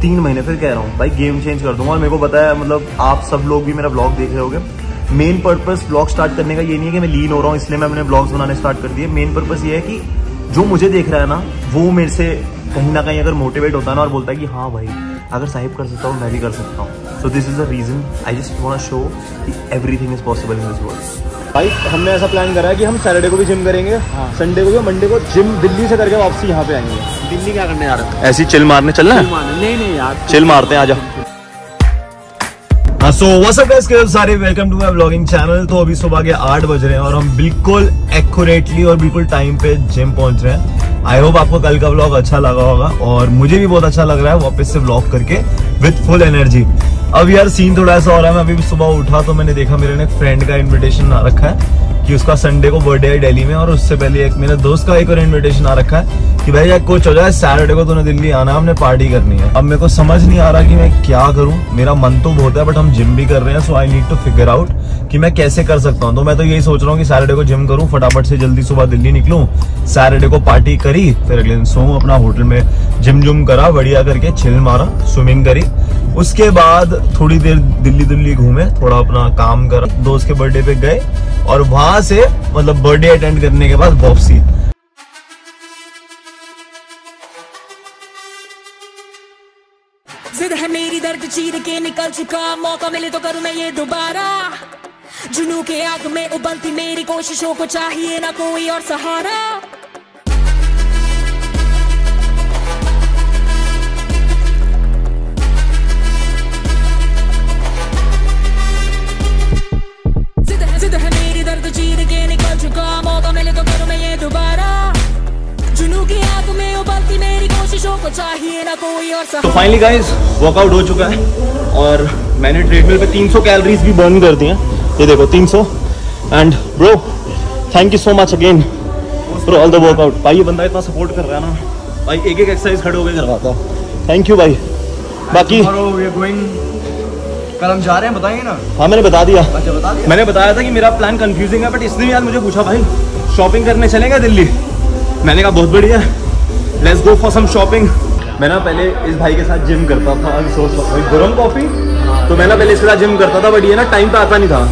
3 महीने फिर कह रहा हूँ भाई गेम चेंज कर दूंगा। और मेरे को पता है मतलब आप सब लोग भी मेरा ब्लॉग देख रहे होगे। मेन पर्पस ब्लॉग स्टार्ट करने का ये नहीं है कि मैं लीन हो रहा हूँ इसलिए मैं अपने ब्लॉग्स बनाने स्टार्ट कर दिए। मेन पर्पस ये है कि जो मुझे देख रहा है ना वो मेरे से कहीं ना कहीं अगर मोटिवेट होता है ना और बोलता है कि हाँ भाई अगर साहिब कर सकता हूँ मैं भी कर सकता हूँ। So this is the reason I just want to show कि everything is possible in this world. भाई हमने ऐसा प्लान करा है कि हम सैटरडे को भी जिम करेंगे, संडे को भी, मंडे को जिम दिल्ली से करके वापसी यहाँ पे आएंगे। दिल्ली क्या करने जा रहे हो? ऐसी चिल मारने चलना है? नहीं यार चिल मारते हैं, आजा। सो व्हाट्स अप गाइस, सारे welcome to my vlogging channel. तो अभी सुबह के 8 बज रहे हैं और हम बिल्कुल एक्यूरेटली और बिल्कुल टाइम पे जिम पहुंच रहे हैं। आई होप आपको कल का व्लॉग अच्छा लगा होगा और मुझे भी बहुत अच्छा लग रहा है वापस से व्लॉग करके विद फुल एनर्जी। अब यार सीन थोड़ा ऐसा हो रहा है, मैं अभी सुबह उठा तो मैंने देखा मेरे ने फ्रेंड का इन्विटेशन आ रखा है कि उसका संडे को बर्थडे है दिल्ली में, और उससे पहले एक मेरे दोस्त का एक और इन्विटेशन आ रखा है कि भाई यार कुछ हो जाए सैटरडे को तूने दिल्ली आना, हमने पार्टी करनी है। अब मेरे को समझ नहीं आ रहा कि मैं क्या करूं। मेरा मन तो बहुत है बट हम जिम भी कर रहे हैं, so I need to figure out कि मैं कैसे कर सकता हूं। तो मैं तो यही सोच रहा हूँ कि सैटरडे को जिम करूं, फटाफट से जल्दी सुबह दिल्ली निकलूं, सैटरडे को पार्टी करी, फिर अगले दिन सोऊं, अपना होटल में जिम करा, बढ़िया करके चिल मारा, स्विमिंग करी, उसके बाद थोड़ी देर दिल्ली घूमे, थोड़ा अपना काम करा, दोस्त के बर्थडे पे गए और वहां से मतलब बर्थडे अटेंड करने के बाद वापसी। जिद है मेरी दर्द चीर के निकल चुका, मौका मिले तो करूं मैं ये दोबारा। जुनू के आग में उबलती मेरी कोशिशों को चाहिए ना कोई और सहारा। जिद है मेरी दर्द चीर के निकल चुका, मौका मिले तो करूं मैं ये दोबारा। जुनू की आग में उबलती मेरी कोशिशों को चाहिए ना कोई और सहारा। तो फाइनली गाइस वर्कआउट हो चुका है और मैंने ट्रेडमिल पे 300 कैलोरीज भी बर्न कर दी हैं। ये देखो 300। And bro thank you so much again for all the workout. भाई ये बंदा इतना सपोर्ट कर रहा है ना भाई, एक एक्सरसाइज खड़े होकर करवाता है। थैंक यू भाई। बाकी कल हम जा रहे हैं, बताएंगे ना? हाँ मैंने बता दिया। मैंने बताया था कि मेरा प्लान कंफ्यूजिंग है बट इसने यार मुझे पूछा भाई शॉपिंग करने चलेंगे दिल्ली। मैंने कहा बहुत बढ़िया, let's go for some shopping. मैं ना पहले इस भाई के साथ जिम करता था, अभी सोच रहा हूँ गरम कॉफी, तो मैं ना पहले इसके साथ जिम करता था बट ये ना टाइम पे आता नहीं था।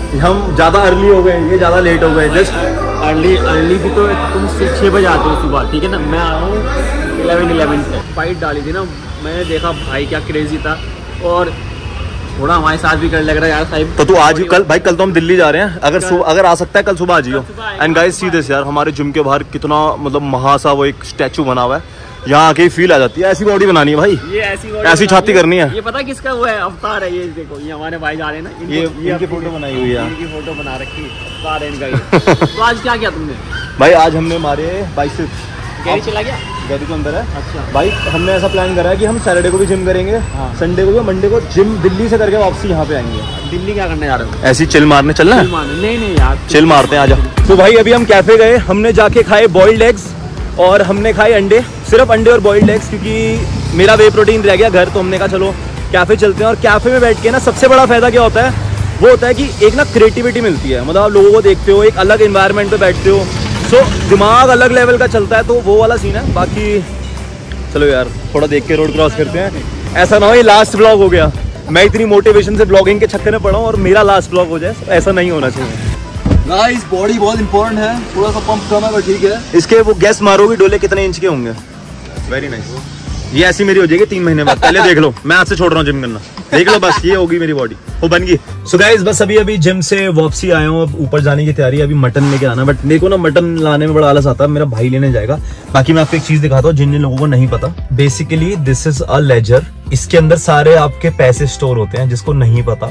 हम ज़्यादा अर्ली हो गए, ये ज़्यादा लेट हो गए। जस्ट अर्ली भी तो तुम 6 बजे आते हो सुबह, ठीक है ना? मैं आ रहा हूँ 11 पे। फाइट डाली थी ना, मैंने देखा भाई क्या क्रेजी था और थोड़ा हमारे साथ भी कर लग रहा है यार साहिब। तो तू आज कल भाई, कल तो हम दिल्ली जा रहे हैं, अगर आ सकता है कल सुबह आ जाइयो। एंड गाइस सी दिस यार, हमारे जिम के बाहर कितना मतलब महासा वो एक स्टैचू बना हुआ है, यहाँ आके फील आ जाती है। ऐसी बॉडी बनानी है भाई, ये ऐसी छाती करनी है। ये पता किसका वो है अवतार है, ये देखो ये हमारे भाई जा रहे हैं ना, ये इनकी फोटो बनाई हुई है, इनकी फोटो बना रखी है, अवतार है इनका। तो आज क्या किया तुमने भाई? आज हमने मारे बाइसेप्स। गैरी चला गया? गैरी तो अंदर है। अच्छा भाई हमने ऐसा प्लान करा है कि हम सैटरडे को भी जिम करेंगे, संडे को भी, मंडे को जिम दिल्ली से करके वापसी यहाँ पे आएंगे। दिल्ली क्या करने जा रहे हो? ऐसी चिल मारने चलना है? नहीं यार चिल मारते हैं, आजा। तो भाई अभी हम कैफे गए, हमने जाके खाए बॉइल्ड एग्स और हमने खाए अंडे, सिर्फ अंडे और बॉइल्ड एग्स, क्योंकि मेरा वे प्रोटीन रह गया घर। तो हमने कहा चलो कैफे चलते हैं। और कैफे में बैठ के ना सबसे बड़ा फायदा क्या होता है, वो होता है कि एक ना क्रिएटिविटी मिलती है। मतलब आप लोगों को देखते हो, एक अलग एनवायरनमेंट पे बैठते हो, सो दिमाग अलग लेवल का चलता है, तो वो वाला सीन है। बाकी चलो यार थोड़ा देख के रोड क्रॉस करते हैं, ऐसा ना हो ये लास्ट ब्लॉग हो गया। मैं इतनी मोटिवेशन से ब्लॉगिंग के चक्कर में पड़ा हूँ और मेरा लास्ट ब्लॉग हो जाए, ऐसा नहीं होना चाहिए। गाइस बॉडी बहुत इंपॉर्टेंट है, थोड़ा सा पंप कम है पर ठीक है। इसके वो गैस मारोगे डोले कितने इंच के होंगे? Very nice. ये ऐसी मेरी हो जाएगी 3 महीने बाद। पहले देख लो, मैं आज से छोड़ रहा हूँ जिम करना, देख लो बस, ये होगी मेरी बॉडी, वो बन गई। सो गाइस बस अभी जिम से वापसी आया हूँ, अब ऊपर जाने की तैयारी है। अभी मटन लेके आना, बट मेरे को ना मटन लाने में बड़ा आलस आता है, मेरा भाई लेने जाएगा। बाकी मैं आपको एक चीज दिखाता हूँ जिन लोगों को नहीं पता। Basically this is a laser, इसके अंदर सारे आपके पैसे स्टोर होते हैं, जिसको नहीं पता।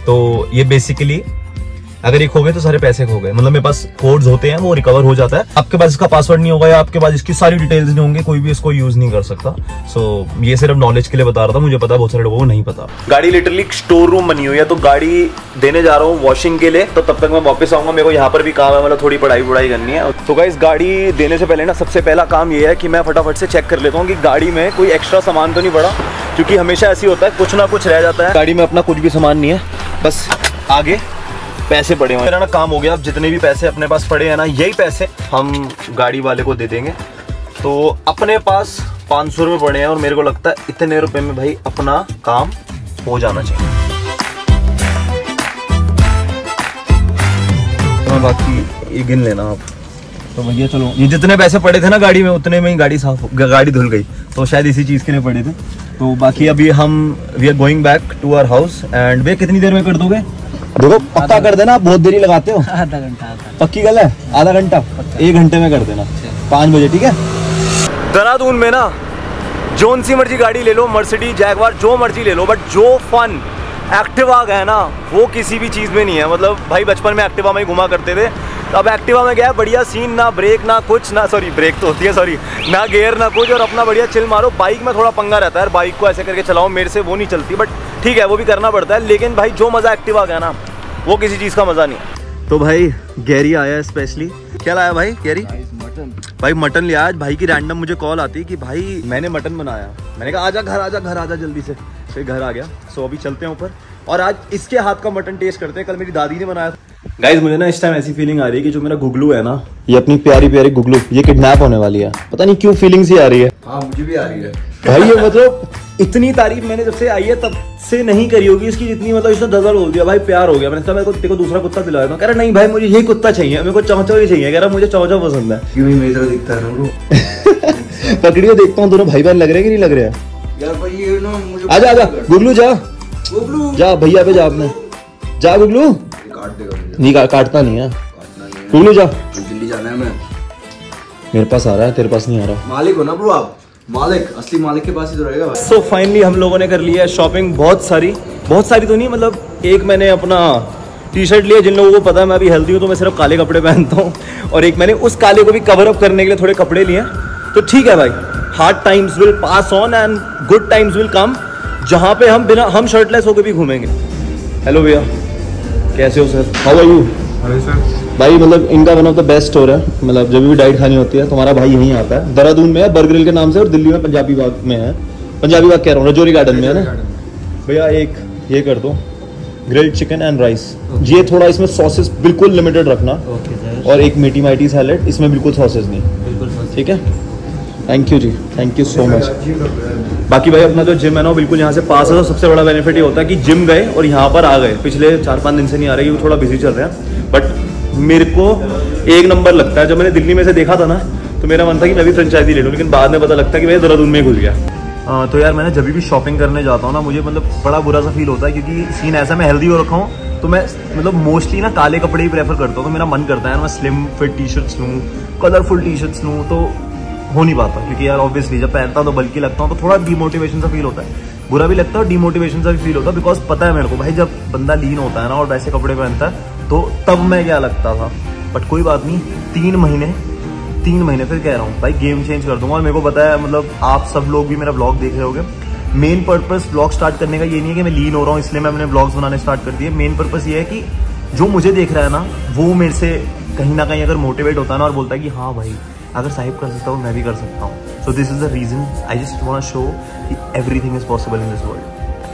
तो ये बेसिकली अगर ये खो गए तो सारे पैसे खो गए। मतलब मेरे पास कोड्स होते हैं, वो रिकवर हो जाता है। आपके पास इसका पासवर्ड नहीं होगा या आपके पास इसकी सारी डिटेल्स नहीं होंगे, कोई भी इसको यूज नहीं कर सकता। सो ये सिर्फ नॉलेज के लिए बता रहा था, मुझे पता है बहुत सारे लोगों को नहीं पता। गाड़ी लिटरली स्टोर रूम बनी हुई है, तो गाड़ी देने जा रहा हूँ वॉशिंग के लिए, तो तब तक मैं वापस आऊंगा। मेरे को यहाँ पर भी काम है, मतलब थोड़ी पढ़ाई करनी है। तो गाइस गाड़ी देने से पहले ना सबसे पहला काम ये है कि मैं फटाफट से चेक कर लेता हूँ कि गाड़ी में कोई एक्स्ट्रा सामान तो नहीं पड़ा, क्योंकि हमेशा ऐसी होता है कुछ ना कुछ रह जाता है। गाड़ी में अपना कुछ भी सामान नहीं है, बस आगे पैसे पड़े हुए हैं। मेरा ना काम हो गया, अब जितने भी पैसे अपने पास पड़े हैं ना, यही पैसे हम गाड़ी वाले को दे देंगे। तो अपने पास 500 रुपये पड़े हैं और मेरे को लगता है इतने रुपए में भाई अपना काम हो जाना चाहिए। तो बाकी ये गिन लेना आप। तो भैया चलो, ये जितने पैसे पड़े थे ना गाड़ी में उतने में ही गाड़ी धुल गई, तो शायद इसी चीज के लिए पड़े थे। तो बाकी अभी we are going back to our house and भैया कितनी देर में कर दोगे? देखो पक्का कर देना, आप बहुत देरी लगाते हो। आधा घंटा। पक्की गल है? आधा घंटा? 1 घंटे में कर देना, 5 बजे, ठीक है? देहरादून में ना जोन सी मर्जी गाड़ी ले लो, मर्सिडीज, जैगवार, जो मर्जी ले लो, बट जो फन एक्टिवा का है ना वो किसी भी चीज़ में नहीं है। मतलब भाई बचपन में एक्टिवा में ही घुमा करते थे, तो अब एक्टिवा में गया बढ़िया सीन, ना ब्रेक ना कुछ, ना सॉरी ब्रेक तो होती है, सॉरी ना गियर ना कुछ, और अपना बढ़िया चिल मारो। बाइक में थोड़ा पंगा रहता है, बाइक को ऐसे करके चलाओ, मेरे से वो नहीं चलती, बट ठीक है वो भी करना पड़ता है। लेकिन भाई जो मज़ा एक्टिवा का है ना वो किसी चीज़ का मज़ा नहीं है। तो भाई गैरी आया स्पेशली। क्या लाया भाई गैरी? भाई मटन लिया। आज भाई की रैंडम मुझे कॉल आती कि भाई मैंने मटन बनाया। मैंने कहा आजा घर आजा जल्दी से। फिर घर आ गया। सो अभी चलते हैं ऊपर और आज इसके हाथ का मटन टेस्ट करते हैं। कल मेरी दादी ने बनाया था। गाइज मुझे ना इस टाइम ऐसी फीलिंग आ रही है कि जो मेरा गुगलू है ना, ये अपनी प्यारी प्यारी गुगलू, ये किडनैप होने वाली है। पता नहीं क्यों फीलिंग सी आ रही है। हाँ मुझे भी आ रही है भाई। ये मतलब इतनी तारीफ मैंने जब से आई है तब से नहीं करी होगी इसकी जितनी, मतलब इसने दजल बोल दिया भाई प्यार हो गया। मैंने कहा मेरे को तेरे को दूसरा कुत्ता दिलाया था। कह रहा नहीं भाई मुझे यही कुत्ता चाहिए, मेरे को चौचौ ही चाहिए। कह रहा मुझे चौचौ पसंद है। क्यों मेरी तरह दिखता है ना पकड़ियो देखता हूँ दोनों भाई बहन लग रहे हैं कि नहीं लग रहे हैं यार? भाई ये ना मुझे आजा आजा गुगलू जा गुगलू जा भैया पे जा, आपने जा गुगलू। काट देगा मुझे। नहीं काटता नहीं है गुगलू, जा। दिल्ली जाना है मैं। मेरे पास आ रहा है, तेरे पास नहीं आ रहा। मालिक हो ना ब्रो आप, मालिक असली मालिक के पास ही तो रहेगा भाई। सो फाइनली हम लोगों ने कर लिया है शॉपिंग। बहुत सारी तो नहीं, मतलब एक मैंने अपना टी शर्ट लिया। जिन लोगों को पता है मैं अभी हेल्दी हूँ तो मैं सिर्फ काले कपड़े पहनता हूँ, और एक मैंने उस काले को भी कवर अप करने के लिए थोड़े कपड़े लिए। तो ठीक है भाई, hard times will pass on and good times will come, जहाँ पे हम शर्टलेस होकर भी घूमेंगे। हेलो भैया, कैसे हो सर? How are you? भाई मतलब इनका one of the best store है। मतलब जब भी डाइट खानी होती है तुम्हारा भाई यहीं आता है। देहरादून में है बर्गरिल के नाम से, और दिल्ली में पंजाबी बाग में है। पंजाबी बाग कह रहा हूँ, रजौरी गार्डन में है ना भैया। एक ये कर दो ग्रिल्ड चिकन एंड राइस। ये थोड़ा इसमें सॉसेस बिल्कुल लिमिटेड रखना, और एक मीठी माइटी सैलेड, इसमें बिल्कुल सॉसेस नहीं, ठीक है? थैंक यू जी, थैंक यू सो मच। बाकी भाई अपना जो जिम है ना बिल्कुल यहाँ से पास है, तो सबसे बड़ा बेनिफिट ये होता है कि जिम गए और यहाँ पर आ गए। पिछले 4-5 दिन से नहीं आ रहे क्योंकि थोड़ा बिजी चल रहे हैं, बट मेरे को एक नंबर लगता है। जब मैंने दिल्ली में से देखा था ना तो मेरा मन था कि मैं भी फ्रेंचाइजी ले लूँ, लेकिन बाद में पता लगता है कि मैं देहरादून में घुस गया। तो यार मैंने जब भी शॉपिंग करने जाता हूँ ना मुझे मतलब बड़ा बुरा सा फील होता है, क्योंकि सीन ऐसा मैं हेल्दी हो रखा हूँ तो मैं मतलब मोस्टली ना काले कपड़े ही प्रेफर करता हूँ। तो मेरा मन करता है मैं स्लिम फिट टी शर्ट्स लूँ, कलरफुल टी शर्ट्स लूँ, तो हो नहीं पाता। क्योंकि यार ऑब्वियसली जब पहनता हूँ तो बल्कि लगता हूँ तो थोड़ा डीमोटिवेशन सा फील होता है, बुरा भी लगता है और डीमोटिवेशन सा भी फील होता है। बिकॉज पता है मेरे को भाई जब बंदा लीन होता है ना और वैसे कपड़े पहनता है तो तब मैं क्या लगता था। बट कोई बात नहीं, 3 महीने फिर कह रहा हूँ भाई गेम चेंज कर दूंगा। और मेरे को पता है मतलब आप सब लोग भी मेरा ब्लॉग देख रहे होगे। मेन पर्पस ब्लॉग स्टार्ट करने का ये नहीं है कि मैं लीन हो रहा हूँ इसलिए मैं अपने ब्लॉग्स बनाने स्टार्ट कर दिए। मेन पर्पस ये है कि जो मुझे देख रहा है ना वो मेरे से कहीं ना कहीं अगर मोटिवेट होता है ना और बोलता है कि हाँ भाई अगर साहिब कर सकता हूँ मैं भी कर सकता हूँ। So this is the reason I just want to show कि everything is possible in this world.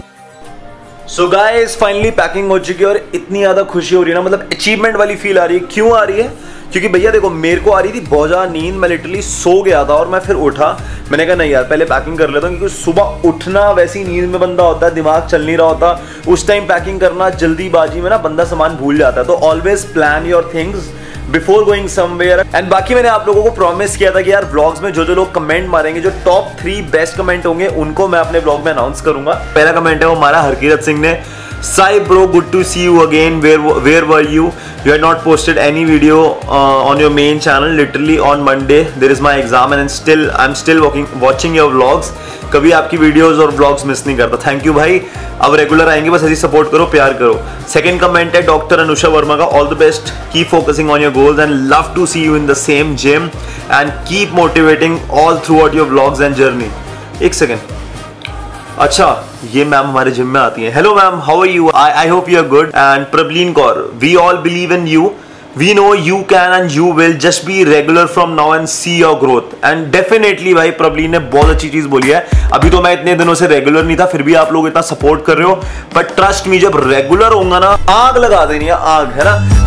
So guys finally packing हो चुकी है और इतनी ज्यादा खुशी हो रही है ना, मतलब अचीवमेंट वाली फील आ रही है। क्यों आ रही है? क्योंकि भैया देखो मेरे को आ रही थी बहुत ज्यादा नींद, मैं लिटरली सो गया था और मैं फिर उठा। मैंने कहा नहीं यार पहले पैकिंग कर लेता हूँ, क्योंकि सुबह उठना वैसी नींद में बंदा होता है, दिमाग चल नहीं रहा होता, उस टाइम पैकिंग करना जल्दीबाजी में ना बंदा सामान भूल जाता है। तो always plan your things before going somewhere. And बाकी मैंने आप लोगों को प्रॉमिस किया था कि यार व्लॉग्स में जो लोग कमेंट मारेंगे, जो टॉप 3 बेस्ट कमेंट होंगे उनको मैं अपने व्लॉग में अनाउंस करूंगा। पहला कमेंट है वो हमारा हरकीरत सिंह ने, Sai bro, good to see you again. Where were you? You had not posted any video on your main channel. Literally on Monday there is my exam and I'm still watching your vlogs. कभी आपकी videos और vlogs miss नहीं करता। Thank you भाई, अब regular आएंगे, बस ऐसी सपोर्ट करो, प्यार करो। सेकंड कमेंट है डॉक्टर अनुषा वर्मा का, all the best, keep focusing on your goals and love to see you in the same gym and keep motivating all throughout your vlogs and journey. एक second, अच्छा ये ma'am हमारे gym में आती है। Hello ma'am, how are you? I hope you are good. And Prableen Kaur, we all believe in you, we know you can and you will, just be regular from now and see your growth. And definitely भाई प्रबलीन ने बहुत अच्छी चीज बोली है। अभी तो मैं इतने दिनों से रेगुलर नहीं था, फिर भी आप लोग इतना सपोर्ट कर रहे हो, बट ट्रस्ट मी जब रेगुलर होगा ना आग लगा देनी है, आग है ना।